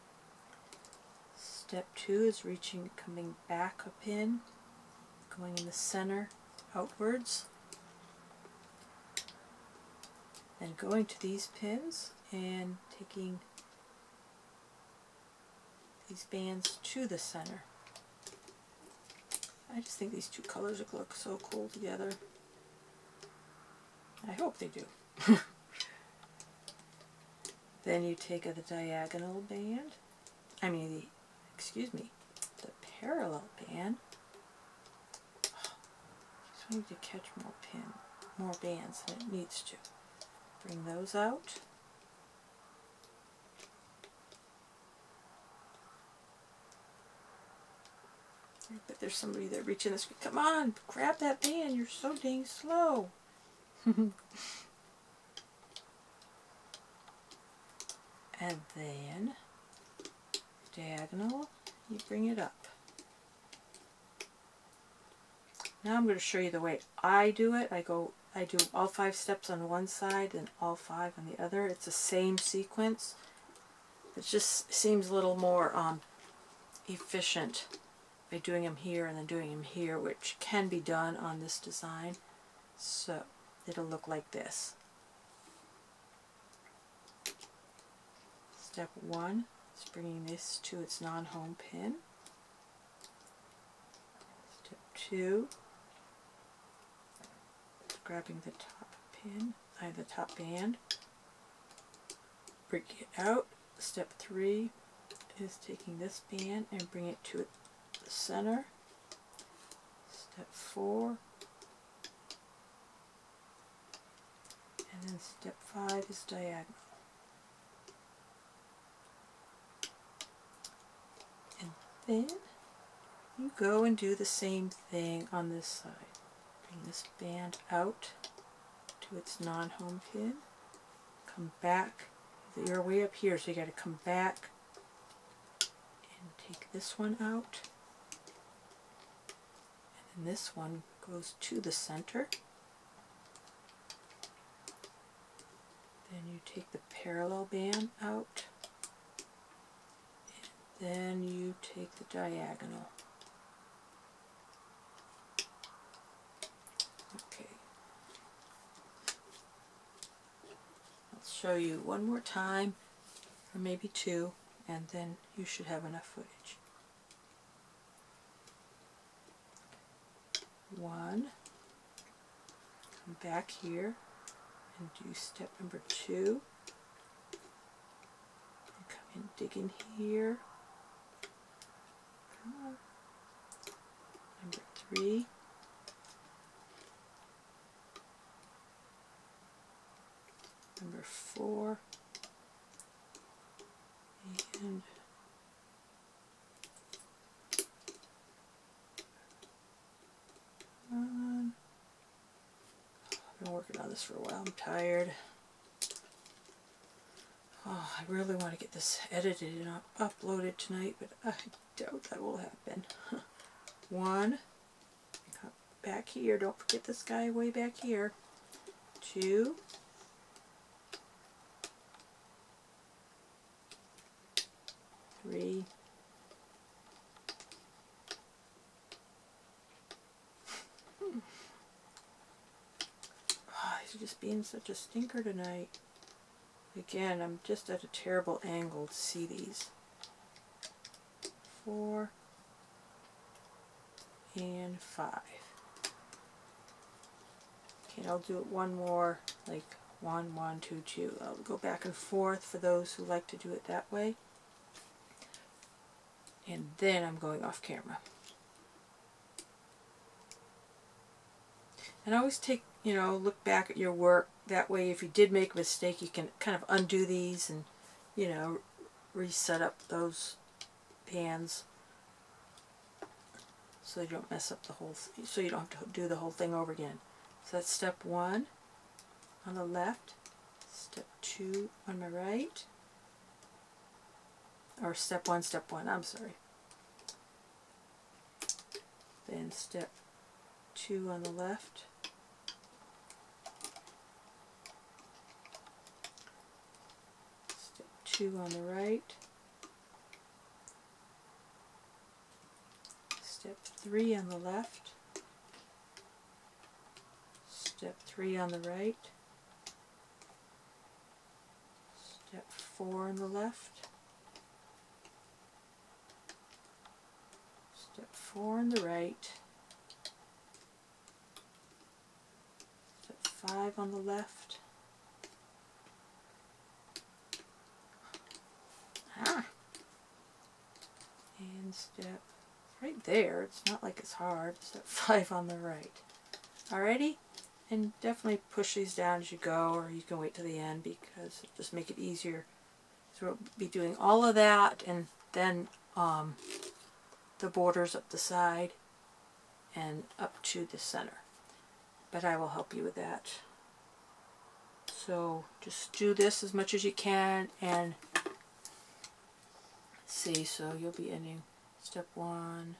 Step 2 is coming back a pin, going in the center outwards, then going to these pins and taking these bands to the center. I just think these 2 colors look so cool together. I hope they do. Then you take the diagonal band, the parallel band. Just need to catch more bands than it needs to. Bring those out. I bet there's somebody there reaching the screen. Come on, grab that band. You're so dang slow. And then diagonal, you bring it up. Now I'm going to show you the way I do it. I do all 5 steps on one side and all 5 on the other. It's the same sequence. It just seems a little more efficient by doing them here and then doing them here, which can be done on this design. So it'll look like this. Step 1 is bringing this to its non-home pin. Step 2, grabbing the top pin, the top band, bring it out. Step 3 is taking this band and bring it to the center. Step 4, and then step 5 is diagonal. And then you go and do the same thing on this side. Bring this band out to its non-home pin. Come back. You're way up here, so you got to come back and take this one out. And then this one goes to the center. Then you take the parallel band out. And then you take the diagonal. Okay. I'll show you one more time, or maybe 2, and then you should have enough footage. 1, come back here and do step number 2, and come dig in here. Come on. Number 3. Number 4. And I've been working on this for a while. I'm tired. Oh, I really want to get this edited and uploaded tonight, but I doubt that will happen. 1. Back here. Don't forget this guy way back here. 2. 3. Oh, he's just being such a stinker tonight. Again, I'm just at a terrible angle to see these. 4 and 5. Okay, I'll do it one more, like 1, 1, 2, 2. I'll go back and forth for those who like to do it that way. And then I'm going off camera. And always take, look back at your work. That way, if you did make a mistake, you can kind of undo these and, reset up those pans so you don't mess up the whole thing, so you don't have to do the whole thing over again. So that's step 1 on the left, step 2 on my right, or step 1, I'm sorry. Then step 2 on the left, step 2 on the right, step 3 on the left, step 3 on the right, step 4 on the left, step 4 on the right, step 5 on the left, and step right there. It's not like it's hard. Step 5 on the right. Alrighty? And definitely push these down as you go, or you can wait till the end because it'll just make it easier. So we'll be doing all of that, and then the borders up the side and up to the center. But I will help you with that. So just do this as much as you can, and see, so you'll be ending step 1.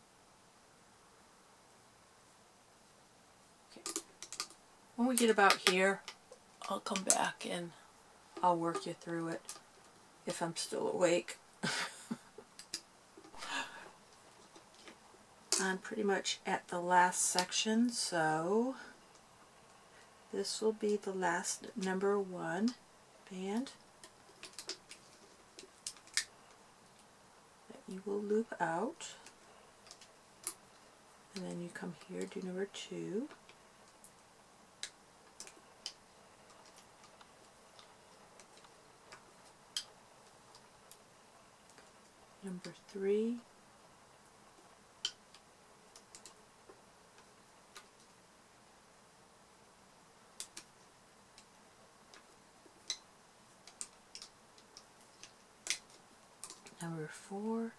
Okay. When we get about here, I'll come back and I'll work you through it if I'm still awake. I'm pretty much at the last section, so this will be the last number 1 band that you will loop out, and then you come here, do number 2, number 3, number 4,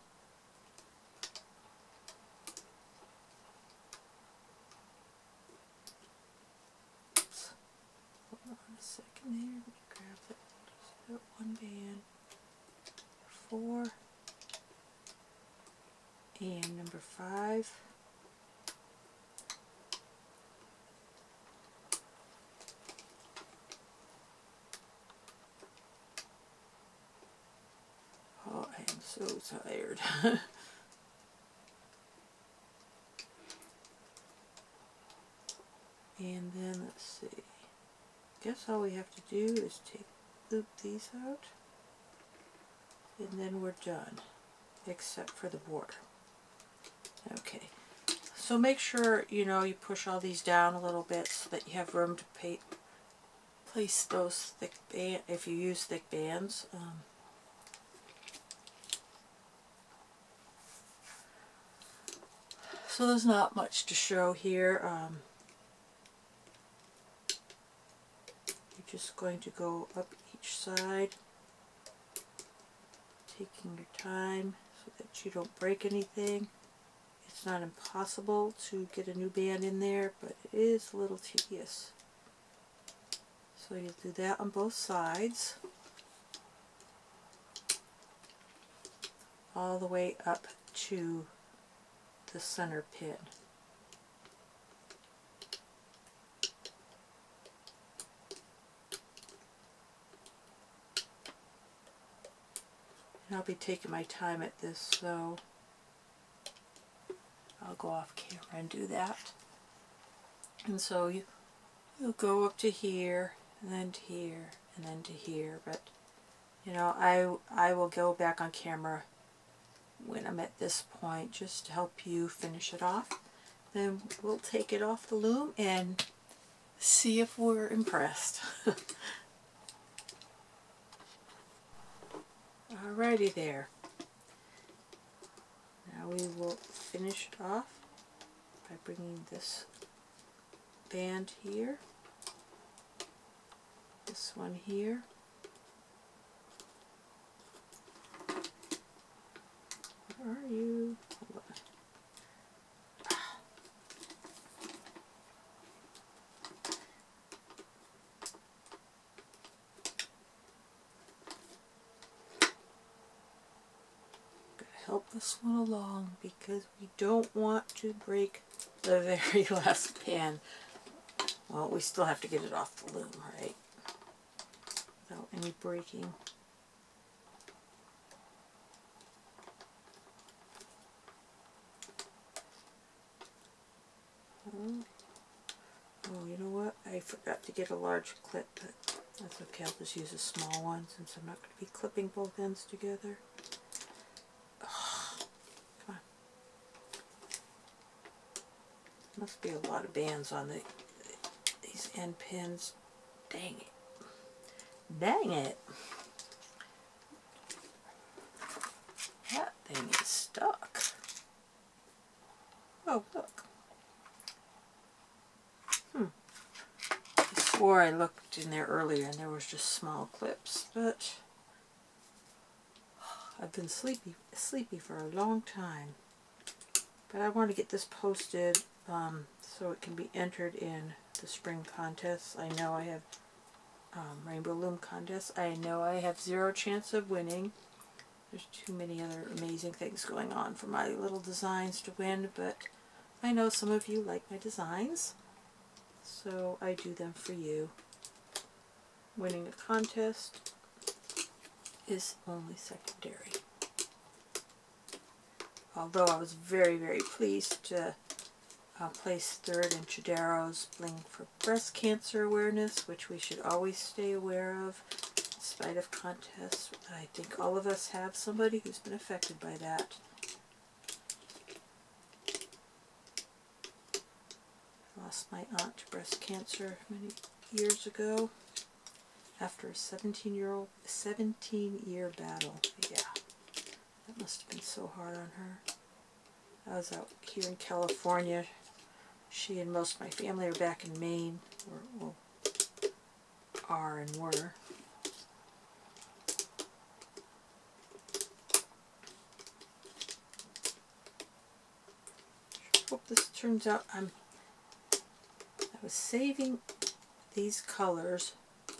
oops, hold on a second there, let me grab that, just that 1 band, 4, and number 5, oh, I am so tired. And then let's see, guess all we have to do is loop these out, and then we're done, except for the border. Okay, so make sure you push all these down a little bit so that you have room to place those thick bands, if you use thick bands. So there's not much to show here. You're just going to go up each side, taking your time so that you don't break anything. It's not impossible to get a new band in there, but it is a little tedious. So you'll do that on both sides, all the way up to the center pin. And I'll be taking my time at this, so I'll go off camera and do that. And so you'll go up to here, and then to here, and then to here. But you know, I will go back on camera when I'm at this point just to help you finish it off. Then we'll take it off the loom and see if we're impressed. Alrighty there. Now we will finish it off by bringing this band here, this one here, where are you? Hold on. Help this one along because we don't want to break the very last band. Well, we still have to get it off the loom, right? Without any breaking. Oh, you know what? I forgot to get a large clip, but that's okay. I'll just use a small one since I'm not going to be clipping both ends together. Must be a lot of bands on these end pins. Dang it. Dang it. That thing is stuck. Oh, look. I swore I looked in there earlier and there was just small clips, but I've been sleepy for a long time. But I want to get this posted so it can be entered in the spring contests. I know I have Rainbow Loom contests. I know I have 0 chance of winning. There's too many other amazing things going on for my little designs to win, but I know some of you like my designs, so I do them for you. Winning a contest is only secondary. Although I was very, very pleased to place 3rd in Chidaro's Bling for Breast Cancer Awareness, which we should always stay aware of in spite of contests. I think all of us have somebody who's been affected by that. I lost my aunt to breast cancer many years ago after a 17-year battle. Yeah. That must have been so hard on her. I was out here in California. She and most of my family are back in Maine, or are and were. Hope this turns out. I was saving these colors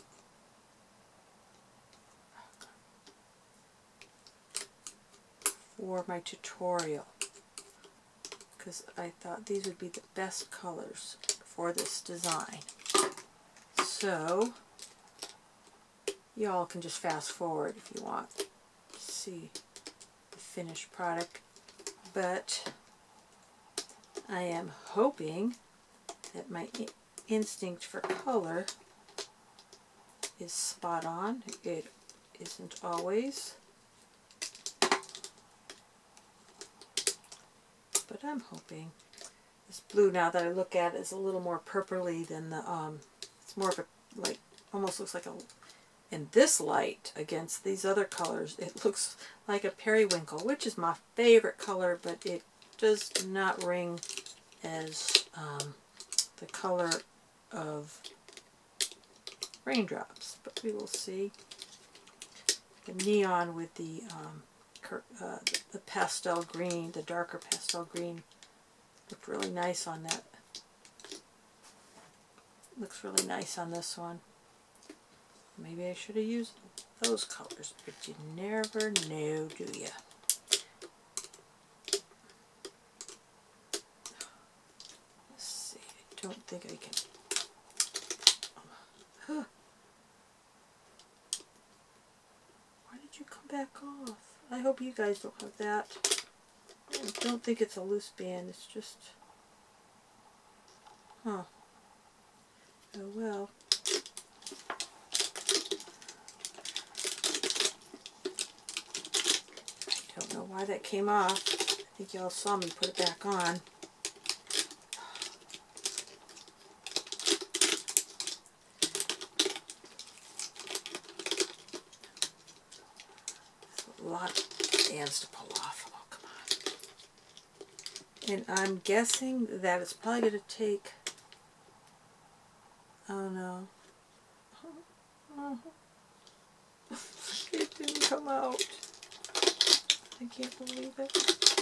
for my tutorial because I thought these would be the best colors for this design. So y'all can just fast forward if you want to see the finished product, but I am hoping that my instinct for color is spot on. It isn't always, but I'm hoping. This blue, now that I look at it, is a little more purpley than the, it's more of a, like, almost looks like a, in this light against these other colors, it looks like a periwinkle, which is my favorite color, but it does not ring as the color of raindrops, but we will see. The neon with the pastel green, the darker pastel green, looked really nice on that. Looks really nice on this one. Maybe I should have used those colors, but you never know, do you? Let's see. I don't think I can. Huh. Why did you come back off? I hope you guys don't have that. I don't think it's a loose band. It's just... Huh. Oh well. I don't know why that came off. I think y'all saw me put it back on. There's a lot of bands to pull off. Oh, come on. And I'm guessing that it's probably going to take... Oh no. It didn't come out. I can't believe it.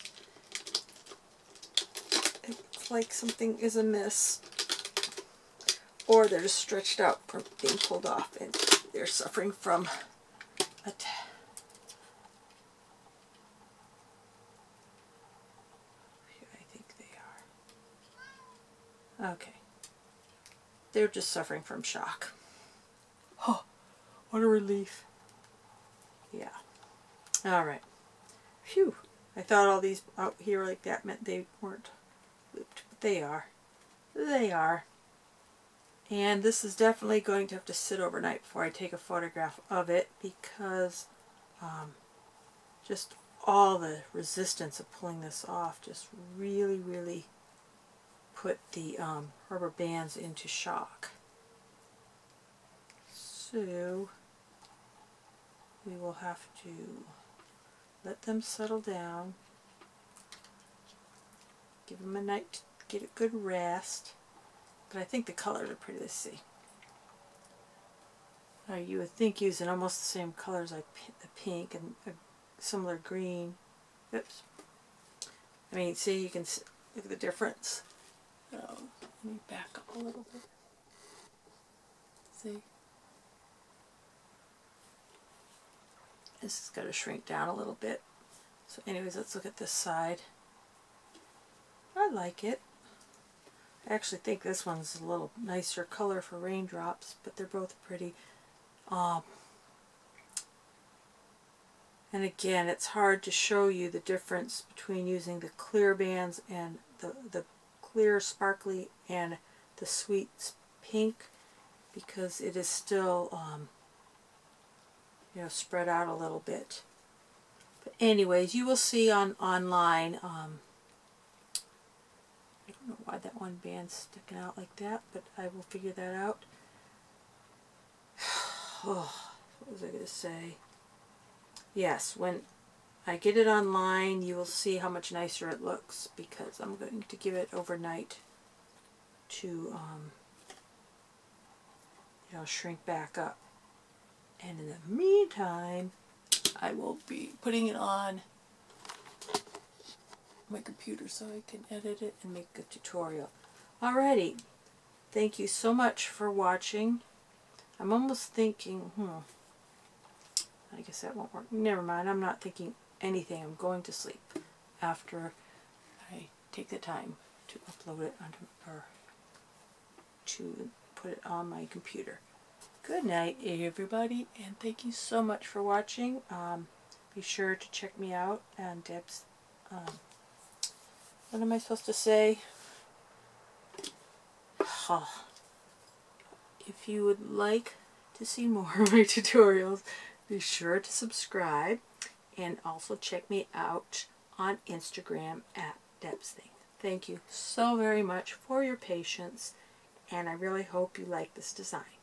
It's like something is amiss. Or they're just stretched out from being pulled off and they're suffering from a... I think they are. Okay. They're just suffering from shock. Oh, what a relief. Yeah. Alright. Phew. I thought all these out here like that meant they weren't looped, but they are. They are. And this is definitely going to have to sit overnight before I take a photograph of it because just all the resistance of pulling this off just really, really put the rubber bands into shock. So we will have to let them settle down, give them a night to get a good rest, but I think the colors are pretty to see. You would think using almost the same colors like the pink and a similar green. Oops. I mean, see, you can look at the difference. Let me back up a little bit. See? This has got to shrink down a little bit. So anyways, let's look at this side. I like it. I actually think this one's a little nicer color for raindrops, but they're both pretty. And again, it's hard to show you the difference between using the clear bands and the clear sparkly and the sweet pink because it is still you know, spread out a little bit. But anyways, you will see online. I don't know why that one band's sticking out like that, but I will figure that out. Oh, what was I going to say? Yes, when I get it online, you will see how much nicer it looks because I'm going to give it overnight to you know, shrink back up. And in the meantime, I will be putting it on my computer so I can edit it and make a tutorial. Alrighty, thank you so much for watching. I'm almost thinking, I guess that won't work. Never mind, I'm not thinking anything. I'm going to sleep after I take the time to upload it onto, or to put it on my computer. Good night, everybody, and thank you so much for watching. Be sure to check me out on Deb's, what am I supposed to say? If you would like to see more of my tutorials, be sure to subscribe and also check me out on Instagram at Deb's Thing. Thank you so very much for your patience, and I really hope you like this design.